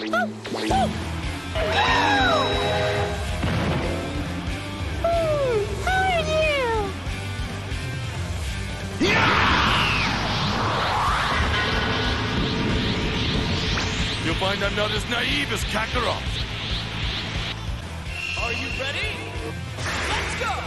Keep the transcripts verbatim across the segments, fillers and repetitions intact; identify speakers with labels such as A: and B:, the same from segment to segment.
A: You'll find I'm not as naive as Kakarot.
B: Are you ready? Let's go!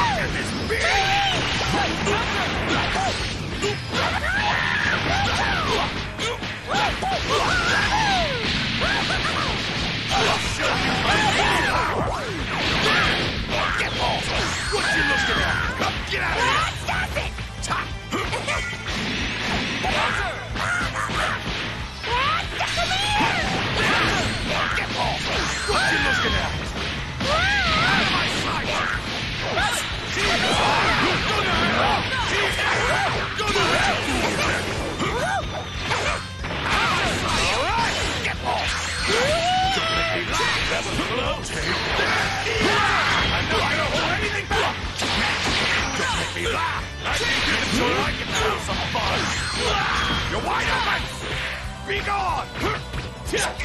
A: Get off! What you looking at? Get out of here!
C: Stop it!
A: Get off! What you looking at? Out of my sight! Go to hell! Go to hell! All right! Get off! Don't make me laugh! That was a blow! I'm not gonna hold anything back! Don't make me laugh! I think you can sure I can have some fun! You're wide open! Be gone! Just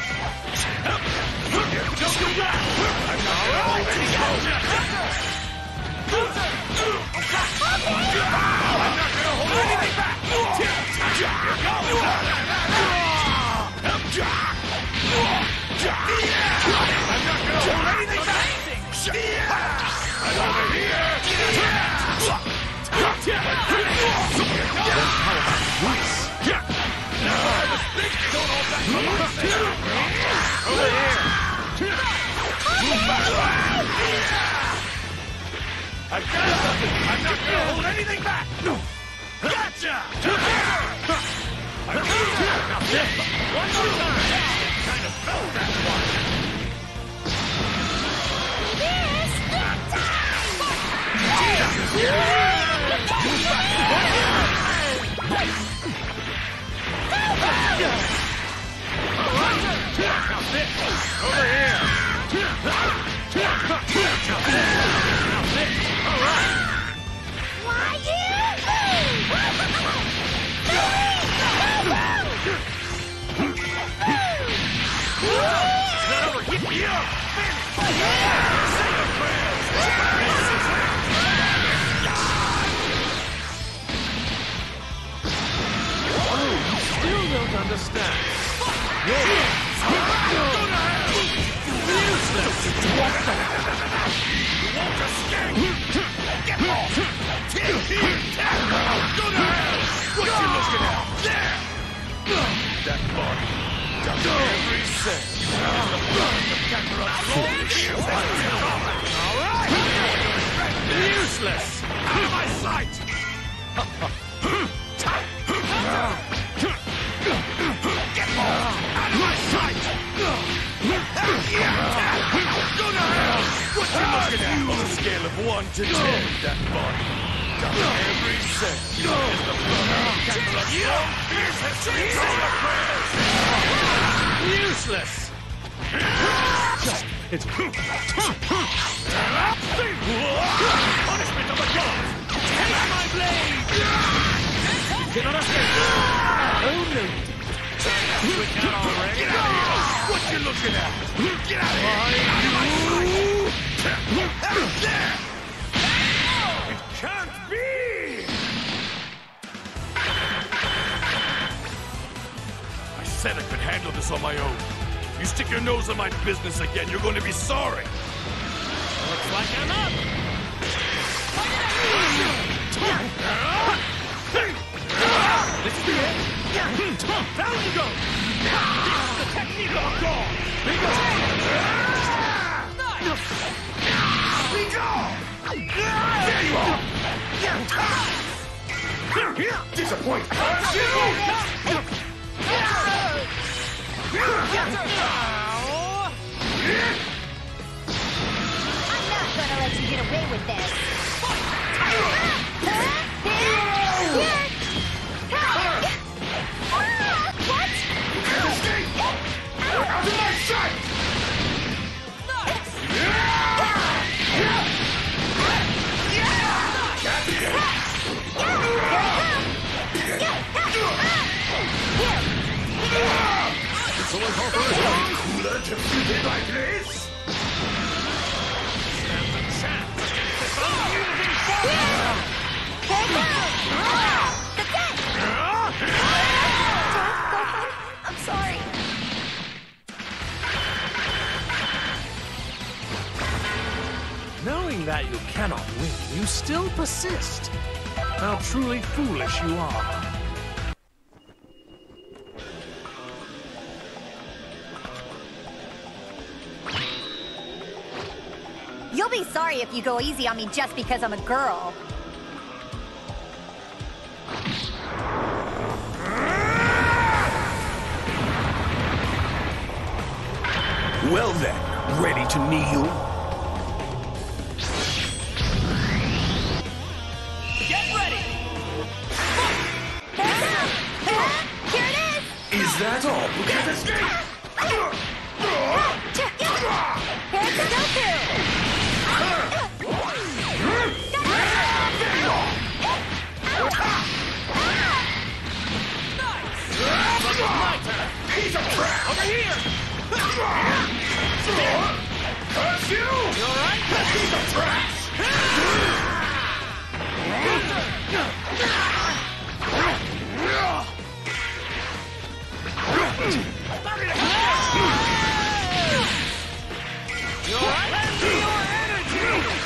A: go back! I'm not gonna hold anything back! I'm not gonna hold anything back! Here goes! I'm not gonna hold anything back! I'm over here! No, I was thinking, don't hold back for myself! Over here! Move back! I've got something! I'm not gonna hold anything back! Gotcha! I'm here! Now this! One more time! Kind of felt that one!
C: This time!
A: Move back! Now this! Over here! Now this! All right!
C: Why you?
A: It's not over here! Yeah! Say your prayers! Oh, you still don't understand. Go to hell! Useless! What the? You won't escape! Get off! Go to hell! What you looking at? There! That body, down to every cell. The blood of Kakarot's all right! Useless! Out of my sight! Get off! Out of my sight! Go to hell! What you looking at? On a scale of one to ten, that body, down to every cell. The blood of Kakarot's long fierce has changed all the prayers! Useless! It's... Punishment of the gods! Take my blade! Cannot escape! Oh no! Switch out already? Get out of here! What you looking at? Get out of here! Out of my sight! There! It can't be! I said I could handle this on my own. You stick your nose in my business again, you're going to be sorry.
B: Looks like I'm up!
A: This is the end. Down you go! This is the technique of a god! Big up! Big up! There you are! Disappoint!
C: I'm not gonna let you get away with this. What?
A: You can't escape! Out of my sight! It's only half cooler defeated like this? Stand a chance against this unyielding foe!
C: I'm sorry.
D: Knowing that you cannot win, you still persist. How truly foolish you are.
C: You'll be sorry if you go easy on me just because I'm a girl.
A: Well then, ready to kneel?
B: Get ready!
C: Here it is!
A: Is that all? You can't escape!
C: Here's the Goku!
B: My turn!
A: He's a trap!
B: Over here!
A: Curse you!
B: You alright?
A: He's a trap!
B: You alright? Lend me your energy!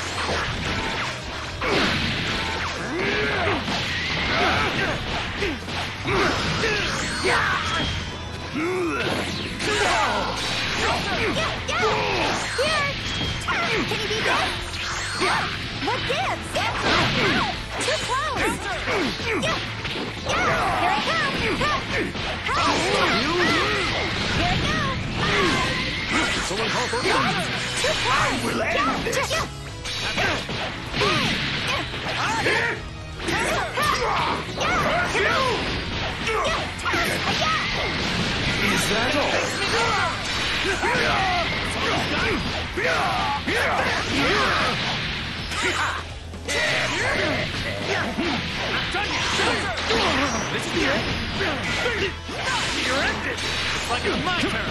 C: Can you beat this? What gives? Too close! Here I come! Here I go!
D: Someone call for
C: Too close!
A: We'll end this! Is that all?
B: This is the end! You're ended! Looks like it's my turn!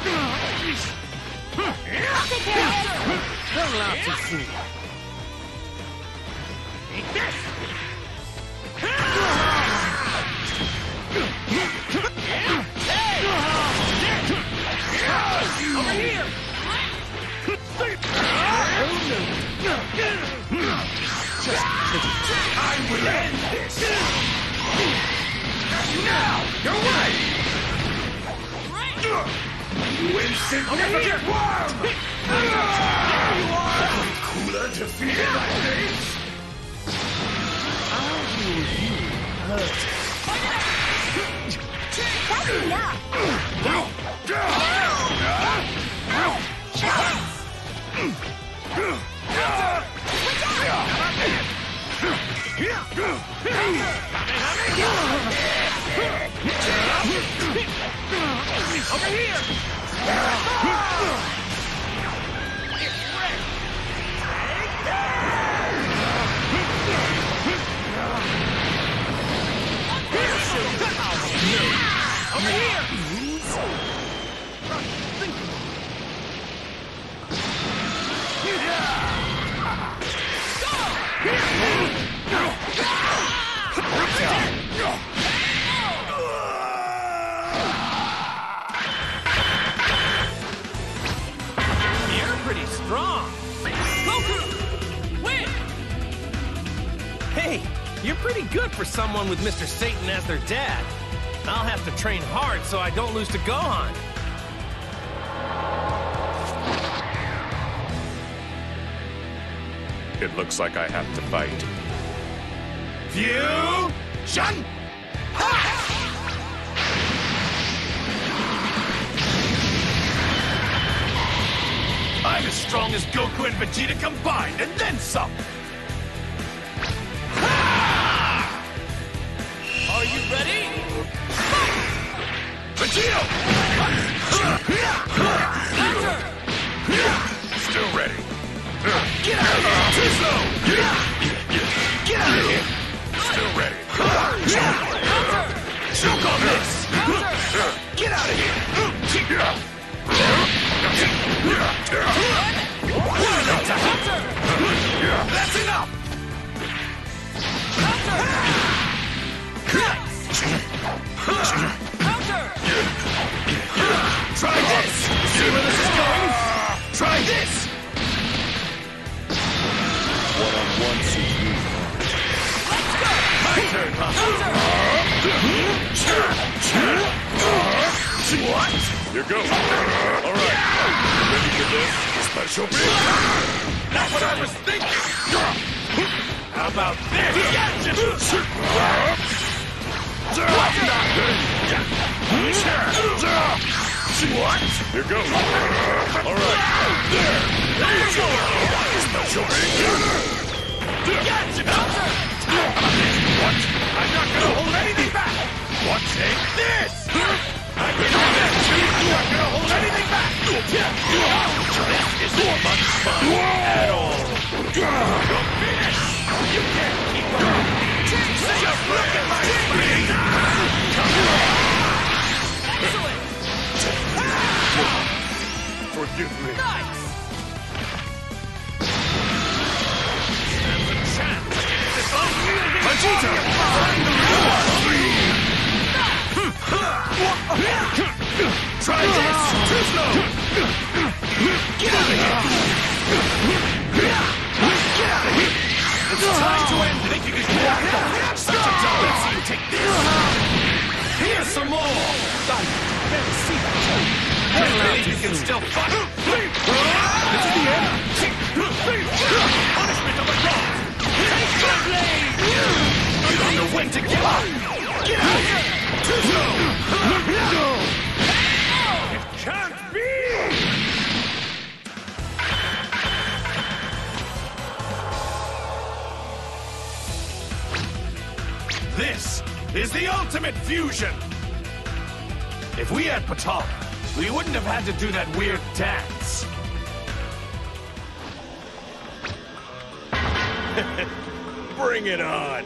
C: I'll take care of this!
D: Don't laugh too soon.
B: Eat this! Over here!
A: I will end this! Now! You're right! You insignificant worm! Cooler defeated like this?
D: How do you hurt?
C: That's enough!
B: Over here! Over here! You're pretty strong. Goku! Win!
D: Hey, you're pretty good for someone with Mister Satan as their dad. I'll have to train hard so I don't lose to Gohan.
A: It looks like I have to fight. Fusion! I'm as strong as Goku and Vegeta combined, and then some!
B: Are you ready?
A: Vegeta!
B: Counter!
A: Still ready. Get out of here! Too slow! Get out of here! Still ready. Choke on this! Get out of here! That's enough! Try this! See where this is going? Try this!
E: One-on-one suits me.
A: Let's go! My turn, huh? What?
E: Here goes. All right. Ready for this? Special beat.
A: Not what I was thinking! How about this? What?
E: Here goes. All right.
A: There! There you go! Special beat! Gotcha! What? I'm not gonna hold anything back! What? Take this! I can do that! I'm not gonna hold anything back! This isn't much fun at all! You're finished! You can't keep up! Just look at my speed! Excellent!
E: Forgive me.
A: Nice! There's a chance to get this unyielding
E: Vegeta!
A: Try this! Too slow! Get out of here! Get out of here! It's time to end it! Think you can get out of here? Such a dumb! Let's see you take this! Here's some more! I never see that joke. Can't believe you can still fight! This is the end! Punishment of a god! Take the blade! You don't know when to give up! Get out of here! Too slow! It can't be! This is the ultimate fusion! If we had Patal, we wouldn't have had to do that weird dance.
E: Bring it on.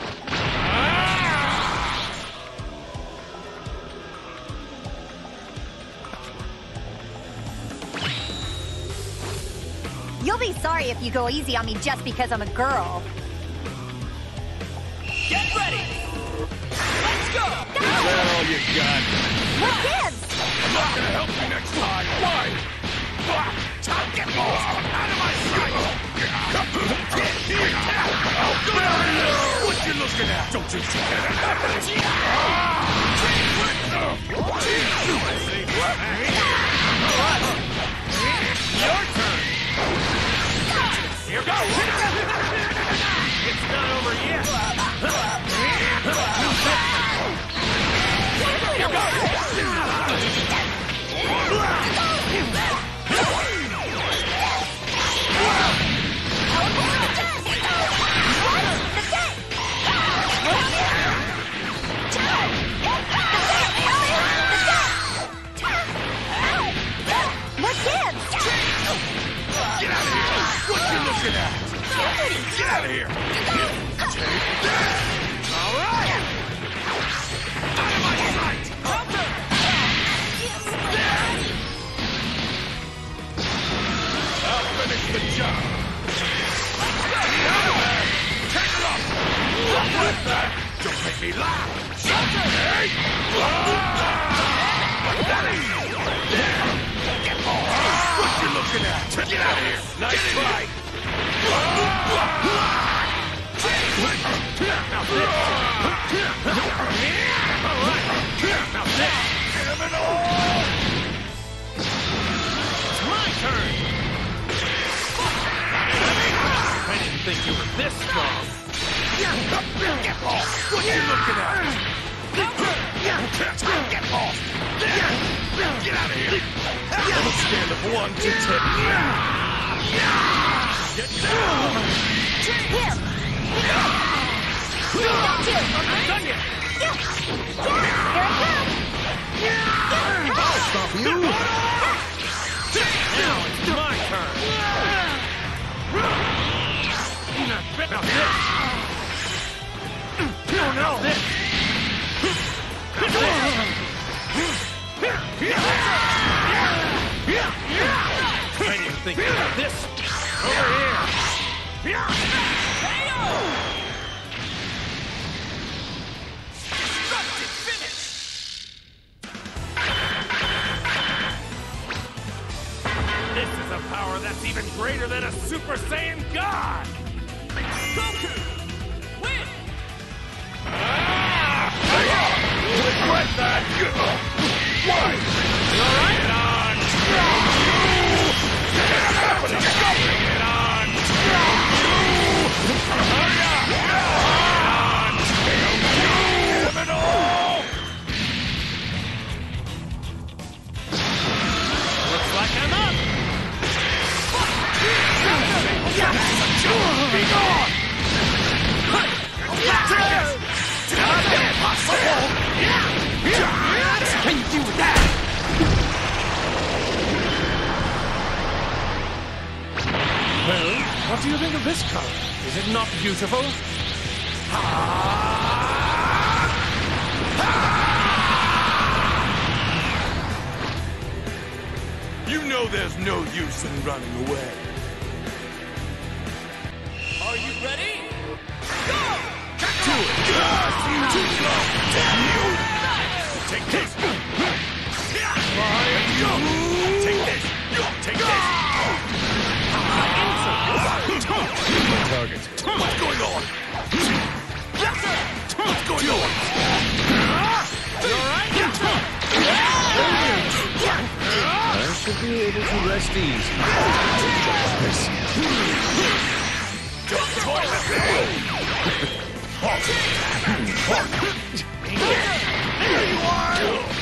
C: You'll be sorry if you go easy on me just because I'm a girl.
A: Get ready! Let's go!
E: Is that all you got?
C: What gives?
A: I'm not gonna help you next time! Why? Time get off! Out of my sight! Go down here! What you looking at? Don't you see that? Your turn! Here goes! It's not over yet! Here goes!
C: What gives?
A: Get out of here! What you looking at? Get out of here! Take that! All right! Out of my sight! Counter! I'll finish the job! Get out of there! Take it off! What that? Don't make me laugh! Counter! Hey! Get off! What you looking at? Get out of here! Nice try! Now this! All right! Now this! It's my turn! I didn't think you were this strong! Get off! What you looking at? Get off! Get out of here! Let's stand up one, two, ten. Get down!
C: Here! Two!
A: I'm done yet!
C: Here I come!
A: I'll stop you! Now it's my turn! Now this! No, no! This! Now this!
D: thinking about this. Over here.
B: Destructive finish!
D: This is a power that's even greater than a Super Saiyan God!
B: Goku! Win!
E: Regret that! Why?
D: You alright?
E: Get on! It's happening! Get on! Hurry up! Get on! Criminal!
D: Looks like I'm up!
E: Be gone!
B: Can you do that?
D: Well, what do you think of this color? Is it not beautiful?
E: You know there's no use in running away.
B: Are you ready? Go!
E: To it! Too slow! Damn you! Take this! Fire you! Take this! Take this! Target. What's going on?
B: Yes, sir!
E: What's going on?
D: You alright? I should be able to rest easy.
E: Don't toy with me!
B: There you are!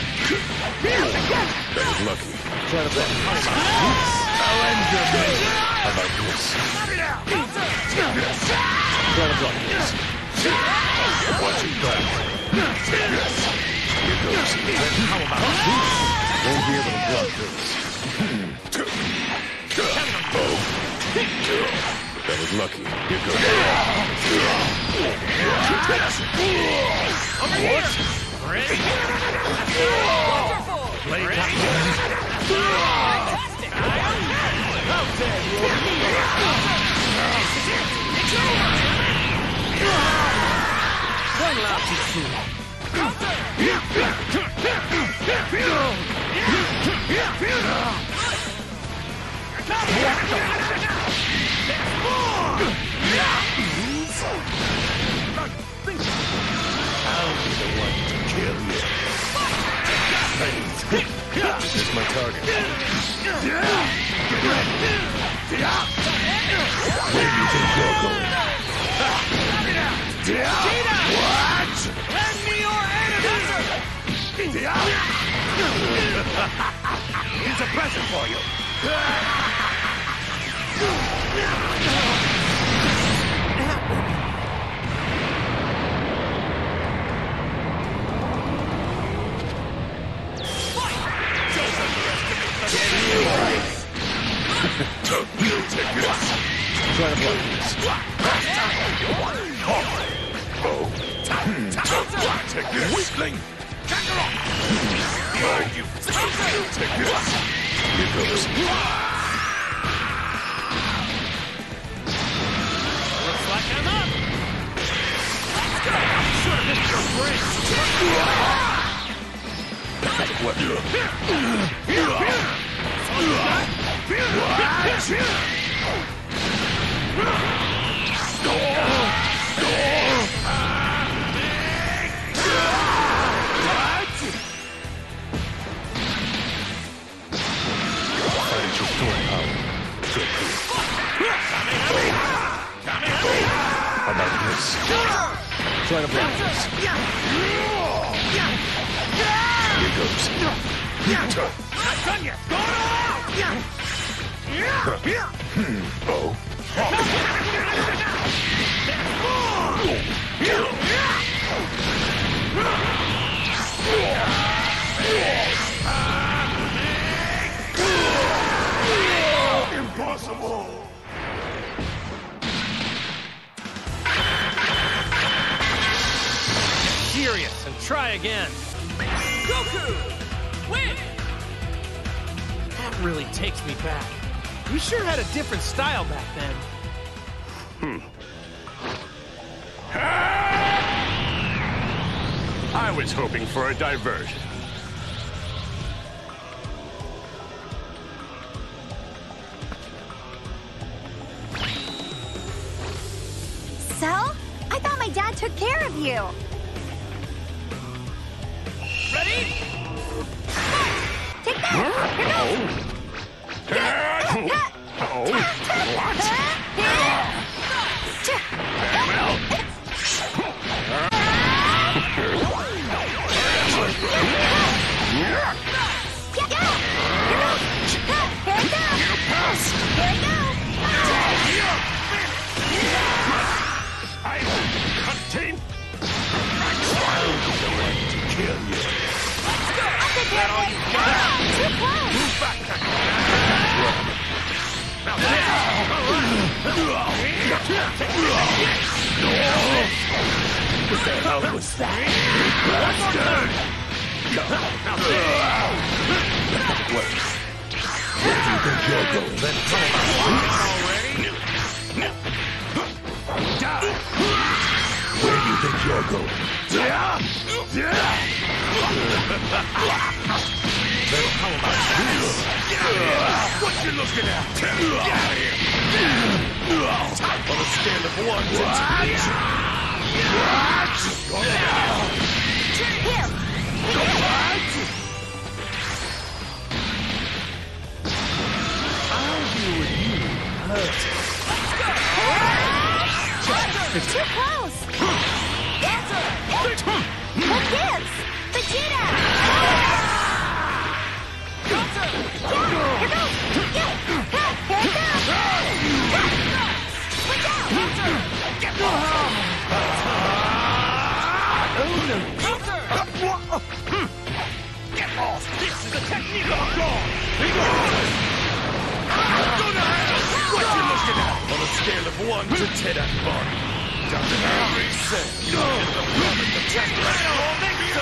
E: That was lucky.
D: Try to block.
E: I'll end your mission. How about this?
D: Try to block this.
E: Watch it back. Take this. Here goes.
D: How about this?
E: Won't be able to block this. Oh. That was lucky. Here goes.
D: What? Ready?
B: Wonderful!
D: Play
B: Ready?
D: top.
B: Fantastic!
D: How dare you? One lap too soon.
E: I'll be the one to kill you. This is my target. Where do you think you're going? What?
B: Lend me your answer!
E: Here's a present for you. You take this.
D: Try to block this.
E: Oh. Take this. Weakling. Oh, you. Take this. Here goes.
D: Looks like I'm up. Let's go. I'm sure this is your brain.
E: What? How about this?
D: Try to block this.
E: Here goes. Oh. Impossible.
D: Serious and try again.
B: Goku! Win!
D: That really takes me back. You sure had a different style back then.
E: Hmm. I was hoping for a diversion.
C: So? I thought my dad took care of you.
B: Ready?
C: Take that! Here goes!
E: Oh, what? I contain. To kill you.
C: Too close!
B: Move back. Now
E: What the hell was that? Where do you think you're going?
B: Let's talk about already.
E: Where do you think you're going?
B: Let's talk about this. What you looking at? Get out of here. On a scale of one to ten.
C: Here!
D: I'll deal with you.
C: Too close! What gives? Vegeta! Yeah, here goes! Yeah, here it goes! Switch out!
B: Get lost. This is a technique of a god. Go to hell. What you looking at? On a scale of one to ten at bottom. Down to every cent. Go. The test right on. Think so.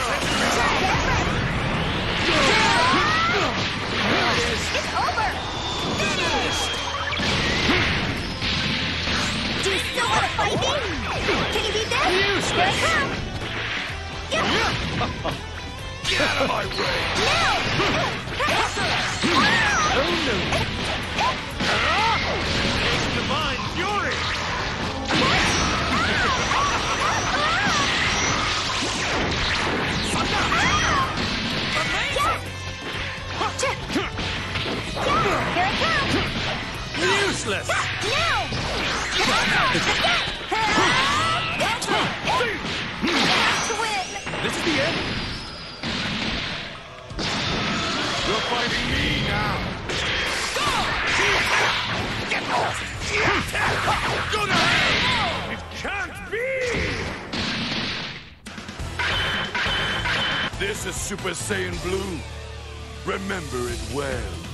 C: It's over! Finished! Do you still want to fight me? Can you beat this? Here it comes! Yeah.
B: Get out of my way.
C: No!
D: Oh no!
B: Divine fury.
C: Here it comes!
D: Useless!
C: No! To win!
D: This is the end.
B: You're fighting me now. Get lost. Go to hell. It can't be. This is Super Saiyan Blue. Remember it well.